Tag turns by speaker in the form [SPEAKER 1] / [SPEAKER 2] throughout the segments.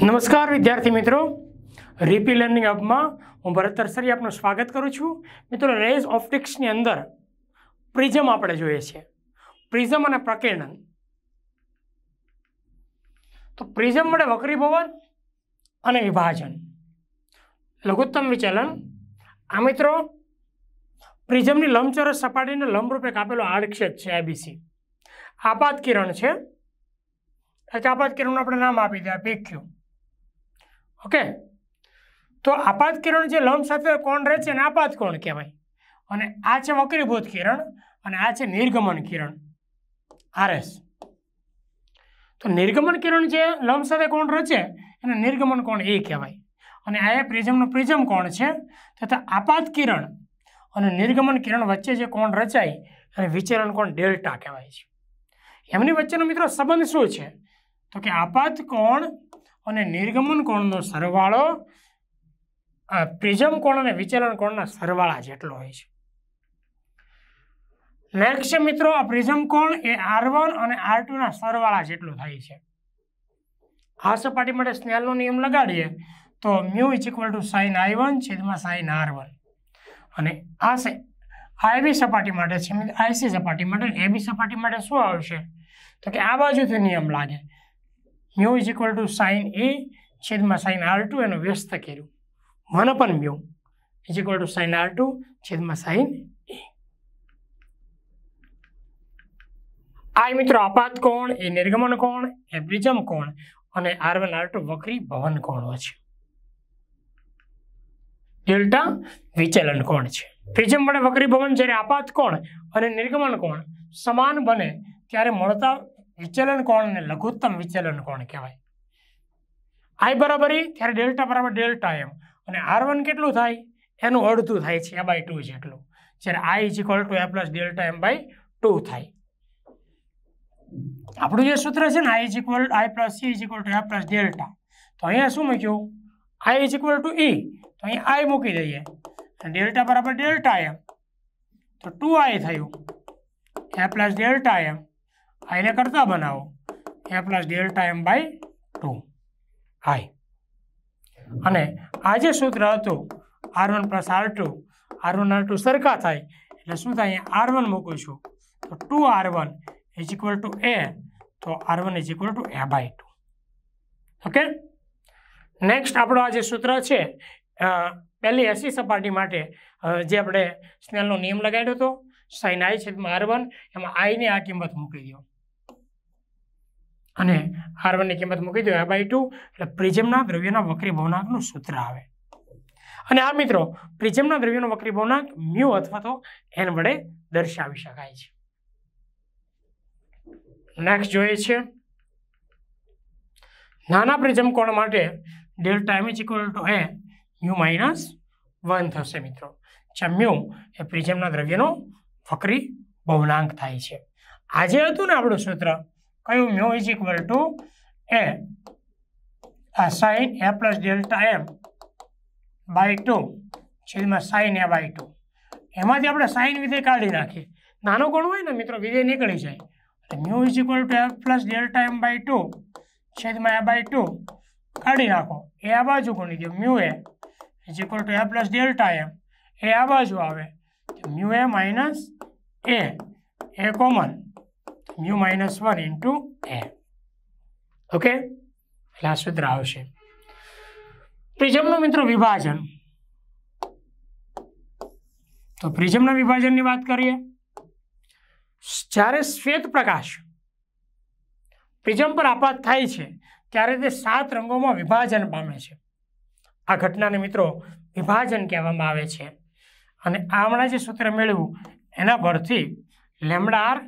[SPEAKER 1] નમસ્કાર વિદ્યાર્થી મિત્રો, રીપી લર્નિંગ હબમાં હું ભરત તરસરી આપનું સ્વાગત કરું છું. મિત્રો, રેઝ ઓપ્ટિક્સની અંદર પ્રિઝમ આપણે જોઈએ છીએ, પ્રિઝમ અને પ્રકીર્ણન. તો પ્રિઝમ વડે વક્રીભવન અને વિભાજન, લઘુત્તમ વિચલન. આ મિત્રો પ્રિઝમની લંબચોરસ સપાટીને લંબરૂપે કાપેલો આડછેદ છે એબીસી. આપાત કિરણ છે, આપાત કિરણનું આપણે નામ આપી દઈએ PQ. ઓકે, તો આપાત કિરણ જે લંબ સાથે કોણ રહે છે એને આપાત કોણ કહેવાય, અને આ છે વક્રીભૂત કિરણ અને આ છે નિર્ગમન કિરણ RS. તો નિર્ગમન કિરણ જે લંબ સાથે કોણ રચે એને નિર્ગમન કોણ એ કહેવાય, અને આ પ્રિઝમનો પ્રિઝમ કોણ છે તથા આપાત કિરણ અને નિર્ગમન કિરણ વચ્ચે જે કોણ રચાય અને વિચલન કોણ ડેલ્ટા કહેવાય છે. એમની વચ્ચેનો મિત્રો સંબંધ શું છે? તો કે આપાત કોણ અને નિર્ગમન કોણનો સરવાળો પ્રિઝમ કોણ અને વિચલન કોણના સરવાળા જેટલો હોય છે. નેક્સ્ટ છે મિત્રો, આ પ્રિઝમ કોણ એ R1 અને R2 ના સરવાળા જેટલો થાય છે. આ સપાટી માટે સ્નેલનો નિયમ લગાડીએ તો μ sin I1 છેદમાં sin R1, અને આ AB સપાટી માટે છે, IC સપાટી માટે. AB સપાટી માટે શું આવશે? તો કે આ બાજુથી નિયમ લાગે, μ sin A છેદમાં sin R2 એનું વ્યસ્ત કર્યું, 1/μ sin R2 છેદમાં sin A. આ મિત્રો આપાત કોણ એ નિર્ગમન કોણ એ પ્રિઝમ કોણ અને R1 R2 વક્રી ભવન કોણો છે. ડેલ્ટા વિચલન કોણ છે. પ્રિઝમ વડે વક્રી ભવન જ્યારે આપાત કોણ અને નિર્ગમન કોણ સમાન બને ત્યારે મળતા વિચલન કોણને લઘુત્તમ વિચલન કોણ કહેવાય. I બરાબર E ત્યારે ડેલ્ટા બરાબર ડેલ્ટા M, અને R1 કેટલું થાય? એનું અડધું થાય છે, A/2 જેટલું, જ્યારે I A + ડેલ્ટા M/2 થાય. આપણું જે સૂત્ર છે ને I + C = A + ડેલ્ટા, તો અહીંયા શું મૂક્યું? I = E, તો અહીંયા I મૂકી દઈએ, ડેલ્ટા બરાબર ડેલ્ટા M, તો 2I થયું, A + ડેલ્ટા M. આને કરતા બનાવો, A + ડેલ્ટા M/2 I. અને આ જે સૂત્ર હતું R1 + R2, R1 R2 સરખા થાય એટલે શું થાય? R1 મૂકું છું તો 2R1 = A, તો R1 = A/2. ઓકે, નેક્સ્ટ આપણો આ જે સૂત્ર છે પહેલી એસી સપાટી માટે જે આપણે સ્નેલનો નિયમ લગાડ્યો હતો, sin I છેદમાં R1, એમાં I ની આ કિંમત મૂકી દો અને R1 ની કિંમત મૂકી દો A/2, એટલે પ્રિઝમના દ્રવ્યના વક્રી ભવનાંકનું સૂત્ર આવે. અને આ મિત્રો પ્રિઝમના દ્રવ્યનો વક્રી ભવનાંક μ અથવા તો n વડે દર્શાવી શકાય છે. નેક્સ્ટ જોઈએ છે નાના પ્રિઝમ કોણ માટે ડેલ્ટા M = A μ-1 થશે મિત્રો, જ્યાં μ એ પ્રિઝમના દ્રવ્યનો વક્રી ભવનાંક થાય છે. આજે હતું ને આપણું સૂત્ર કયું? μ = sin A + ડેલ્ટા M/2 છેદમાં sin A/2. એમાંથી આપણે sin વિધેય કાઢી નાખીએ. નાનો કોણ હોય ને મિત્રો, વિધેય નીકળી જાય, એટલે μ = A + ડેલ્ટા M/2 છેદમાં A/2 કાઢી નાખો. એ આ બાજુ કોની દો, μ A = A + ડેલ્ટા M, એ આ બાજુ આવે, μ A - A common, μ-1 × A. Okay, એટલે આ સૂત્ર આવશે. પ્રિઝમનું મિત્રો વિભાજન, તો પ્રિઝમના વિભાજનની વાત કરીએ. જ્યારે શ્વેત પ્રકાશ પ્રિઝમ પર આપાત થાય છે ત્યારે તે 7 રંગોમાં વિભાજન પામે છે. આ ઘટનાને મિત્રો વિભાજન કહેવામાં આવે છે. અને હમણાં જે સૂત્ર મેળવ્યું એના પરથી λr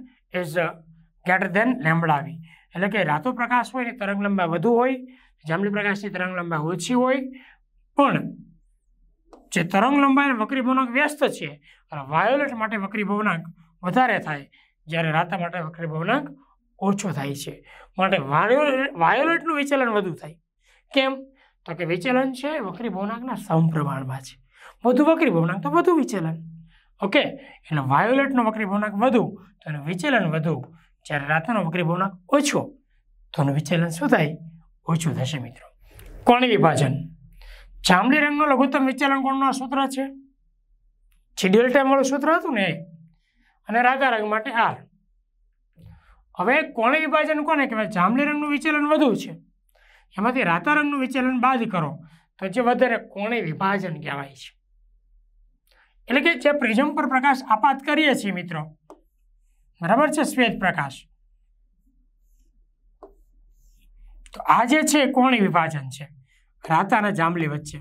[SPEAKER 1] > λV, એટલે કે રાતો પ્રકાશ હોય એની તરંગ લંબાઈ વધુ હોય, જાંબલી પ્રકાશની તરંગ લંબાઈ ઓછી હોય, પણ જે તરંગ લંબાઈ વક્રી ભવનાંક વ્યસ્ત છે, વાયોલેટ માટે વક્રી ભવનાંક વધારે થાય જ્યારે રાતા માટે વક્રી ભવનાંક ઓછો થાય છે. માટે વાયોલેટનું વિચલન વધુ થાય. કેમ? તો કે વિચલન છે વક્રી ભવનાંકના સમપ્રમાણમાં છે, વધુ વક્રી ભવનાંક તો વધુ વિચલન. ઓકે, એટલે વાયોલેટનો વક્રી ભવનાંક વધુ તો એનું વિચલન વધુ, જ્યારે રાતાનો વક્રી ભવનાંક ઓછો તો એનું વિચલન શું થાય? ઓછું થશે મિત્રો. કોણીય વિભાજન જાંબલી રંગનો લઘુત્તમ વિચલન કોણનું આ સૂત્ર છે જે ડેલ્ટા વાળું સૂત્ર હતું ને એ, અને રાતા રંગ માટે આર. હવે કોણીય વિભાજન કોને કહેવાય? જાંબલી રંગનું વિચલન વધુ છે, એમાંથી રાતા રંગનું વિચલન બાદ કરો તો જે વધારે કોણીય વિભાજન કહેવાય છે. એટલે કે જે પ્રિઝમ પર પ્રકાશ આપાત કરીએ છીએ મિત્રો, બરાબર છે, શ્વેત પ્રકાશ, તો આ જે છે કોણીય વિભાજન છે રાતા અને જાંબલી વચ્ચે.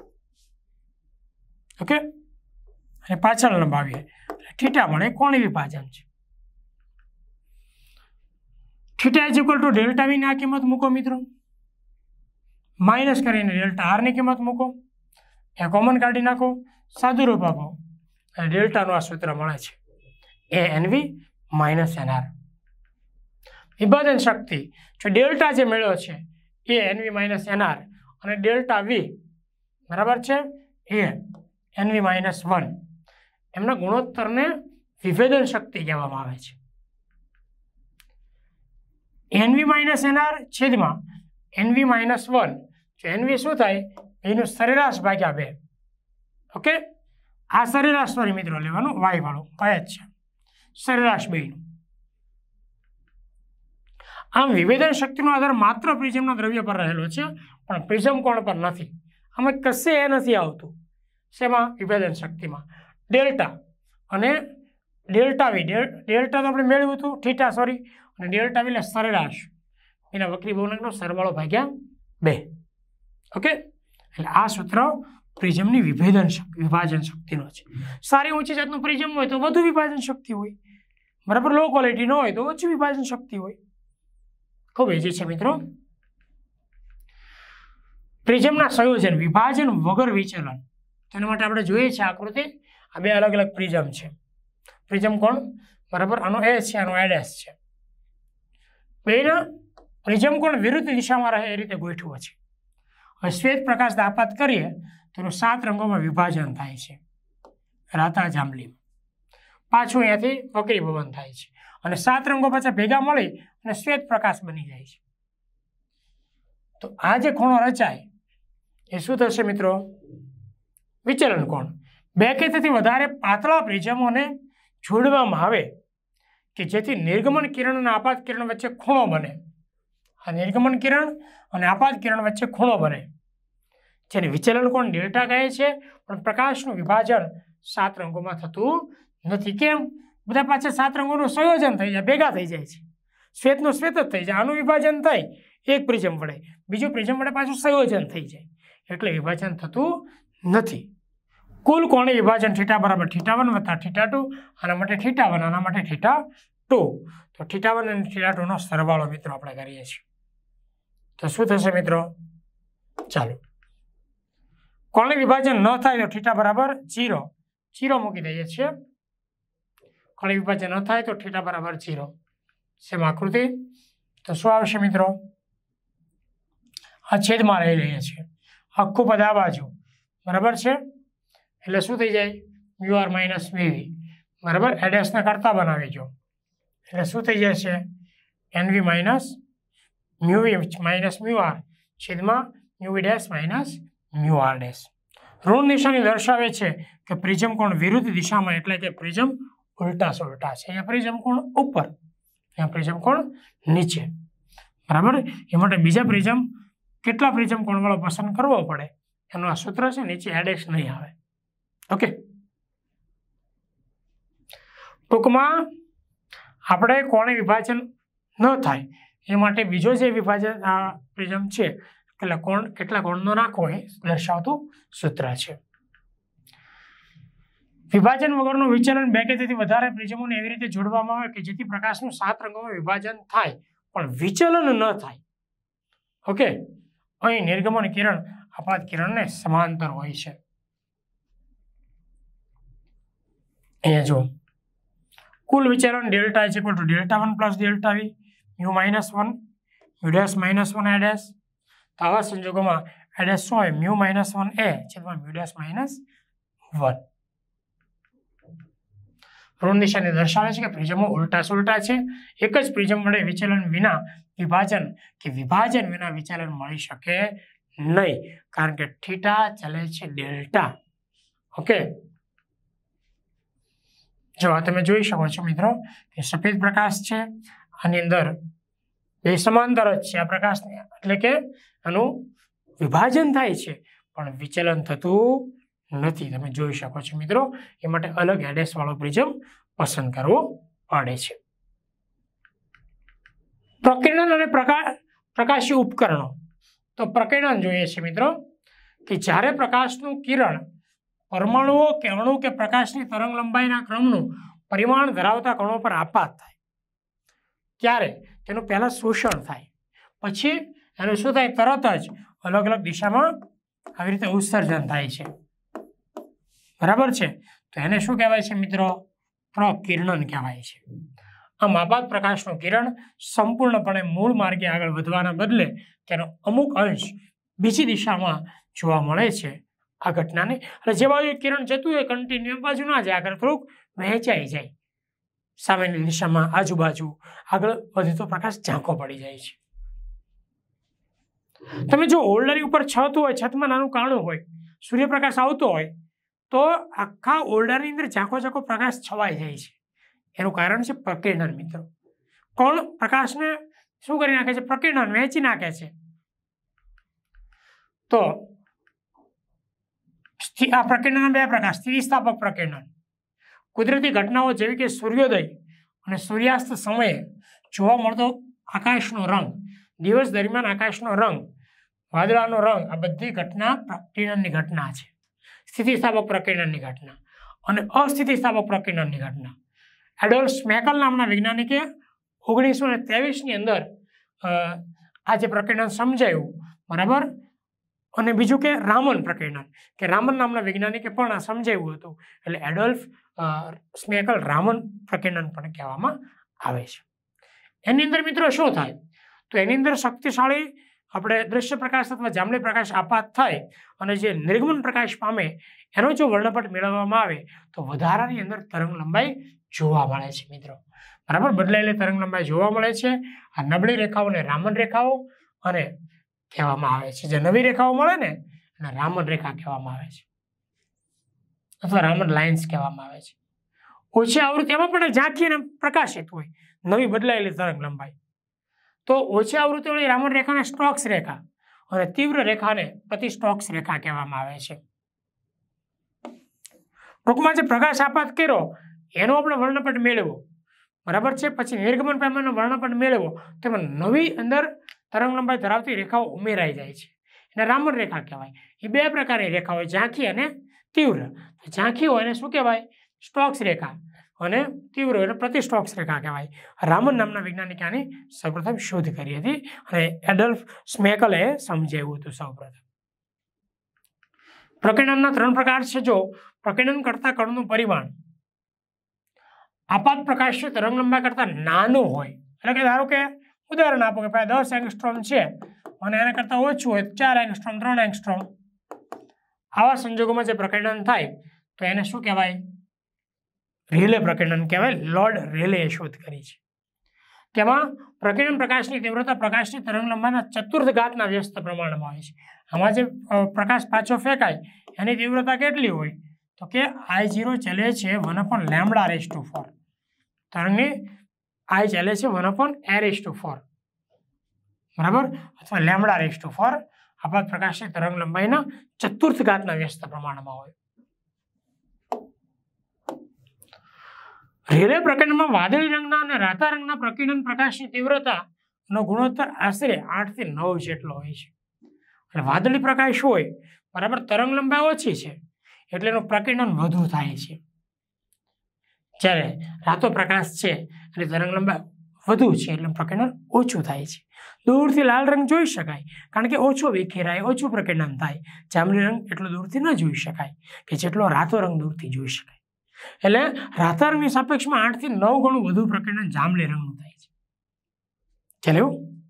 [SPEAKER 1] ઓકે, અને પાછળ લંબાવીએ થીટા મળે કોણીય વિભાજન છે. Theta is equal to delta V ની આ કિંમત મૂકો મિત્રો, માઇનસ કરીને ડેલ્ટા આર ની કિંમત મૂકો, એ કોમન કાઢી નાખો, સાદું રૂપ આપો અને ડેલ્ટાનું આ સૂત્ર મળે છે એ એનવી માઇનસ એનઆર. વિભાજન શક્તિ જો ડેલ્ટા જે મેળવ્યો છે એ એનવી માઇનસ એનઆર અને ડેલ્ટા વી બરાબર છે એ એનવી માઇનસ 1, એમના ગુણોત્તરને વિભેદન શક્તિ કહેવામાં આવે છે. એનવી માઇનસ એનઆર છેદમાં એનવી માઇનસ 1, જો એનવી શું થાય? એનું સરેરાશ ભાગ્યા 2. ઓકે, આ સરેરાશ સોરી મિત્રો લેવાનું વાય વાળું વાય જ છે, સરેરાશ 2નું. આમ વિભેદન શક્તિનો આધાર માત્ર પ્રિઝમના દ્રવ્ય પર રહેલો છે પણ પ્રિઝમ કોણ પર નથી. આમાં કશે એ નથી આવતું. શેમાં? વિભેદન શક્તિમાં. ડેલ્ટા અને ડેલ્ટા વી, ડેલ્ટા તો આપણે મેળવ્યું હતું થીટા સોરી, અને ડેલ્ટા વી એટલે સરેરાશ એના વક્રી બહુલકનો સરવાળો ભાગ્યા 2. ઓકે, એટલે આ સૂત્ર પ્રિઝમની વિભાજન શક્તિનો છે. સારી ઊંચી જાતનું પ્રિઝમ હોય તો વધુ વિભાજન શક્તિ હોય, બરાબર, લો ક્વોલિટી ન હોય તો ઓછી વિભાજન શક્તિ હોય. ખૂબ ઇઝી છે મિત્રો. પ્રિઝમના સંયોજન વિભાજન વગર વિચલન, તેના માટે આપણે જોઈએ છે આકૃતિ. આ બે અલગ અલગ પ્રિઝમ છે. પ્રિઝમ કોણ? બરાબર, આનો એ છે, આનો એડેસ છે. બેના પ્રિઝમ કોણ વિરુદ્ધ દિશામાં રહે એ રીતે ગોઠવો છે. હવે શ્વેત પ્રકાશ આપાત કરીએ તો એનું 7 રંગોમાં વિભાજન થાય છે રાતા જાંબલીમાં. પાછું અહીંયાથી વક્રી ભવન થાય છે અને 7 રંગો પાછા ભેગા મળી અને શ્વેત પ્રકાશ બની જાય છે. તો આ જે ખૂણો રચાય એ શું થશે મિત્રો? વિચલન કોણ. બે કે તેથી વધારે પાતળા પ્રિઝમોને જોડવામાં આવે કે જેથી નિર્ગમન કિરણ અને આપાત કિરણ વચ્ચે ખૂણો બને. આ નિર્ગમન કિરણ અને આપાત કિરણ વચ્ચે ખૂણો બને જેને વિચલન કોણ ડેલ્ટા કહે છે. પણ પ્રકાશનું વિભાજન 7 રંગોમાં થતું નથી. કેમ? બધા પાછા 7 રંગોનું સંયોજન થઈ જાય, ભેગા થઈ જાય છે. શ્વેતનું શ્વેત જ થઈ જાય, આનું વિભાજન થાય એક પ્રિઝમ વડે, બીજું પ્રિઝમ વડે પાછું સંયોજન થઈ જાય, એટલે વિભાજન થતું નથી. કુલ કોણીય વિભાજન થીટા બરાબર θ1 વત્તા θ2, આના માટે θ1 આના માટે θ2. તો θ1 અને θ2 નો સરવાળો મિત્રો આપણે કરીએ છીએ તો શું થશે મિત્રો? ચાલો, કોણીય વિભાજન ન થાય તો θ બરાબર 0 મૂકી દઈએ છીએ. કોણીય વિભાજન ન થાય તો θ બરાબર 0. સેમ આકૃતિ તો શું આવશે મિત્રો? આ છેદમાં લઈ લઈએ છીએ, આખું પદ આ બાજુ, બરાબર છે, એટલે શું થઈ જાય? મ્યુ આર માઇનસ વીવી, બરાબર, એડેસને કરતા બનાવી જો, એટલે શું થઈ જશે? NV minus mu V minus mu R છેદમાં mu V dash minus mu R dash. ઋણ નિશાની દર્શાવે છે કે પ્રિઝમ કોણ વિરુદ્ધ દિશામાં, એટલે કે પ્રિઝમ ઉલટા સુલટા છે. અહીંયા પ્રિઝમ કોણ ઉપર, અહીંયા પ્રિઝમ કોણ નીચે, બરાબર. એ માટે બીજા પ્રિઝમ કેટલા પ્રિઝમ કોણવાળો પસંદ કરવો પડે એનું આ સૂત્ર છે, નીચે એડેશ નહીં આવે. ઓકે, ટૂંકમાં આપણે કોણીય વિભાજન ન થાય એ માટે બીજો જે વિભાજન આ પ્રિઝમ છે કેટલા કોણનો રાખવો એ દર્શાવતું સૂત્ર છે. વિભાજન વગરનું વિચલન બે કે તેથી વધારે પ્રિઝમોને એવી રીતે જોડવામાં આવે કે જેથી પ્રકાશનું 7 રંગોમાં વિભાજન થાય પણ વિચલન ન થાય. ઓકે, અહીં નિર્ગમન કિરણ આપાત કિરણને સમાંતર હોય છે. અહીંયા જો કુલ વિચલન delta is equal to delta 1 plus delta V mu minus 1 mu dash minus 1 A dash. તો આવા સંજોગોમાં એડેશ શું હોય? મ્યુ માઇનસ 1 એ છેદમાં મ્યુ ડેશ માઇનસ 1. ઋણ નિશાની દર્શાવે છે કે પ્રિઝમો ઉલટા સુલટા છે. એક જ પ્રિઝમ વડે વિચલન વિના વિભાજન વિના વિચલન મળી શકે नहीं, कारण के थीटा चले छे डेल्टा। ओके, जो आ तमे जोई शको छो मित्रों के सफेद प्रकाश छे, आनी अंदर बे समांतर ज छे आ प्रकाशने, એટલે કે આનું વિભાજન થાય છે પણ વિચલન થતું નથી। તમે જોઈ શકો છો મિત્રો, એ માટે અલગ એડેસ વાળો પ્રિઝમ પસંદ કરવો પડે છે। પ્રકીર્ણન અને પ્રકાશી ઉપકરણો। તો પ્રકીર્ણન જોઈએ છે મિત્રો કે જ્યારે પ્રકાશનું કિરણ પરમાણુઓ કે અણુ કે પ્રકાશની તરંગ લંબાઈના ક્રમનું પરિમાણ ધરાવતા કણો પર આપાત થાય ત્યારે તેનું પહેલા શોષણ થાય, પછી એનું શું થાય, તરત જ અલગ અલગ દિશામાં આવી રીતે ઉત્સર્જન થાય છે। બરાબર છે? તો એને શું કહેવાય છે મિત્રો? પ્રકીર્ણન કહેવાય છે। આમ આપાત પ્રકાશનું કિરણ સંપૂર્ણપણે મૂળ માર્ગે આગળ વધવાના બદલે તેનો અમુક અંશ બીજી દિશામાં જોવા મળે છે આ ઘટનાને। અને જે બાજુ કિરણ જતું હોય કન્ટિન્યુ બાજુ ના જાય, આગળ થોડુંક વહેંચાઈ જાય સામેની દિશામાં, આજુબાજુ આગળ વધે તો પ્રકાશ ઝાંખો પડી જાય છે। તમે જો ઓરડાની ઉપર છત હોય, છતમાં નાનું કાણું હોય, સૂર્યપ્રકાશ આવતો હોય તો આખા ઓરડાની અંદર ઝાંખો ઝાંખો પ્રકાશ છવાઈ જાય છે। એનું કારણ છે પ્રકીર્ણન મિત્રો। કોણ પ્રકાશને શું કરી નાખે છે? પ્રકીર્ણન, વહેંચી નાખે છે। તો આ પ્રકીર્ણનના બે પ્રકાર, સ્થિતિસ્થાપક પ્રકીર્ણન। કુદરતી ઘટનાઓ જેવી કે સૂર્યોદય અને સૂર્યાસ્ત સમયે જોવા મળતો આકાશનો રંગ, દિવસ દરમિયાન આકાશનો રંગ, વાદળાનો રંગ, આ બધી ઘટના પ્રકીર્ણનની ઘટના છે, સ્થિતિસ્થાપક પ્રકીર્ણનની ઘટના। અને અસ્થિતિસ્થાપક પ્રકીર્ણનની ઘટના એડોલ્ફ સ્મેકલ નામના વૈજ્ઞાનિકે 1923ની અંદર આ જે પ્રકીર્ણન સમજાયું, બરાબર। અને બીજું કે રામન પ્રકીર્ણન, કે રામન નામના વૈજ્ઞાનિકે પણ આ સમજાવ્યું હતું, એટલે એડોલ્ફ સ્મેકલ રામન પ્રકીર્ણન પણ કહેવામાં આવે છે। એની અંદર મિત્રો શું થાય? તો એની અંદર શક્તિશાળી આપણે દ્રશ્ય પ્રકાશ અથવા જાંબલી પ્રકાશ આપાત થાય અને જે નિર્ગમન પ્રકાશ પામે એનો જો વર્ણપટ મેળવવામાં આવે તો વધારાની અંદર તરંગ લંબાઈ જોવા મળે છે મિત્રો। બરાબર, બદલાયેલી તરંગ લંબાઈ જોવા મળે છે। આ નબળી રેખાઓને રામન રેખાઓ અને કહેવામાં આવે છે, જે નવી રેખાઓ મળે ને એને રામન રેખા કહેવામાં આવે છે અથવા રામન લાઇન્સ કહેવામાં આવે છે। ઓછી આવૃત્તિમાં પણ ઝાંખી અને પ્રકાશિત હોય નવી બદલાયેલી તરંગ લંબાઈ, તો ઓછી આવૃત્તિવાળી રામન રેખાને સ્ટોક્સ રેખા અને તીવ્ર રેખાને પ્રતિ સ્ટોક્સ રેખા કહેવામાં આવે છે। ટૂંકમાં જે પ્રકાશ આપાત કર્યો એનો આપણે વર્ણપટ મેળવ્યો, બરાબર છે, પછી નિર્ગમન પામેનો વર્ણપટ મેળવ્યો, તેમાં નવી અંદર તરંગ લંબાઈ ધરાવતી રેખાઓ ઉમેરાઈ જાય છે, એને રામન રેખા કહેવાય। એ બે પ્રકારની રેખા હોય, ઝાંખી અને તીવ્ર। ઝાંખી હોય એને શું કહેવાય? સ્ટોક્સ રેખા, અને તીવ્ર એટલે પ્રતિ સ્ટોક્સ રેખા કહેવાય। રામન નામના વૈજ્ઞાનિકે આની સૌપ્રથમ શોધ કરી હતી અને એડોલ્ફ સ્મેકલે સમજાવ્યું હતું સૌપ્રથમ। પ્રકીર્ણનના 3 પ્રકાર છે। જો પ્રકીર્ણન કરતા કણનું પરિમાણ આપાત પ્રકાશીય તરંગ લંબાઈ કરતા નાનું હોય, એટલે કે ધારો કે ઉદાહરણ આપો કે ભાઈ 10 એંગસ્ટ્રોમ છે અને એના કરતાં ઓછું હોય 4 એંગસ્ટ્રોમ, 3 એંગસ્ટ્રોમ, આવા સંજોગોમાં જે પ્રકીર્ણન થાય તો એને શું કહેવાય? રેલે પ્રકીર્ણન કહેવાય। લોર્ડ રેલેએ શોધ કરી છે। તેમાં પ્રકીર્ણન પ્રકાશની તીવ્રતા પ્રકાશની તરંગ લંબાઈના ચતુર્થ ઘાતના વ્યસ્ત પ્રમાણમાં હોય છે। આમાં જે પ્રકાશ પાછો ફેંકાય એની તીવ્રતા કેટલી હોય? તો કે I0 ચાલે છે 1/λ/4, તરંગની I ચાલે છે 1/a/4, બરાબર, અથવા λ/4 આપાત પ્રકાશની તરંગ લંબાઈના ચતુર્થ ઘાતના વ્યસ્ત પ્રમાણમાં હોય। રેલે પ્રકીર્ણનમાં વાદળી રંગના અને રાતા રંગના પ્રકીર્ણન પ્રકાશની તીવ્રતાનો ગુણોત્તર આશરે 8 થી 9 જેટલો હોય છે। અને વાદળી પ્રકાશ હોય, બરાબર, તરંગ લંબાઈ ઓછી છે એટલે એનું પ્રકીર્ણન વધુ થાય છે, જ્યારે રાતો પ્રકાશ છે અને તરંગ લંબાઈ વધુ છે એટલે પ્રકીર્ણન ઓછું થાય છે। દૂરથી લાલ રંગ જોઈ શકાય કારણ કે ઓછો વિખેરાય, ઓછું પ્રકીર્ણન થાય। જાંબલી રંગ એટલો દૂરથી ન જોઈ શકાય કે જેટલો રાતો રંગ દૂરથી જોઈ શકાય, એટલે રાતા રંગની સાપેક્ષમાં 8 થી 9 ગણું વધુ પ્રકીર્ણન જાંબલી રંગનું થાય છે। ચાલો,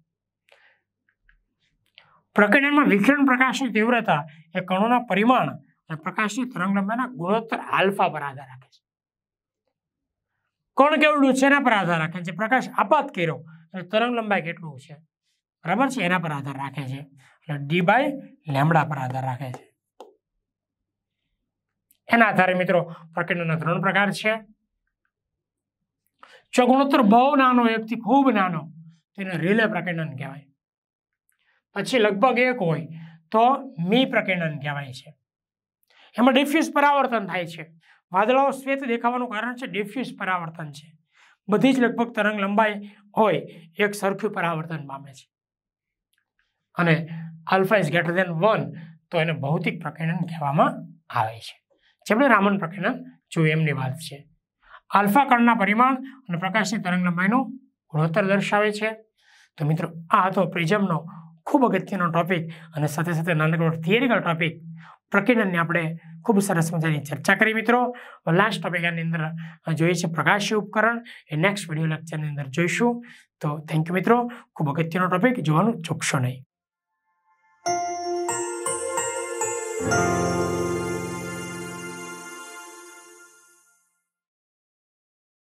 [SPEAKER 1] પ્રકીર્ણનમાં વિકિરણ પ્રકાશની તીવ્રતા એ કણોના પરિમાણ અને પ્રકાશની તરંગ લંબાઈના ગુણોત્તર આલ્ફા પર આધાર રાખે છે। કોણ કેવડું છે એના પર આધાર રાખે છે, પ્રકાશ આપાત કર્યો અને તરંગ લંબાઈ કેટલું છે, બરાબર છે, એના પર આધાર રાખે છે, એટલે d/λ પર આધાર રાખે છે. એના આધારે મિત્રો પ્રકીર્ણનના 3 પ્રકાર છે. જો ગુણોત્તર બહુ નાનો, એકથી ખૂબ નાનો, તેને રિલે પ્રકીર્ણન કહેવાય. પછી લગભગ 1 હોય તો મી પ્રકીર્ણન કહેવાય છે. એમાં ડિફ્યુઝ પરાવર્તન થાય છે. વાદળાઓ શ્વેત દેખાવાનું કારણ છે ડિફ્યુઝ પરાવર્તન છે. બધી જ લગભગ તરંગ લંબાઈ હોય એક સરખું પરાવર્તન પામે છે. અને આલ્ફા ઇઝ ગ્રેટર ધેન 1 તો એને ભૌતિક પ્રકીર્ણન કહેવામાં આવે છે. જેમણે રામન પ્રકીર્ણન જોયું એમની વાત છે. આલ્ફા કણના પરિમાણ અને પ્રકાશની તરંગ લંબાઈનું ગુણોત્તર દર્શાવે છે. તો મિત્રો આ હતો પ્રિઝમનો ખૂબ અગત્યનો ટોપિક અને સાથે સાથે નાનકડો થિયરિકલ ટોપિક પ્રકીર્ણનની આપણે ખૂબ સરસ મજાની ચર્ચા કરી. મિત્રો લાસ્ટ ટોપિક આની અંદર જોઈએ છે પ્રકાશી ઉપકરણ. એ નેક્સ્ટ વિડીયો લેક્ચરની અંદર જોઈશું. તો થેન્ક યુ મિત્રો. ખૂબ અગત્યનો ટોપિક, જોવાનું ચૂકશો નહીં.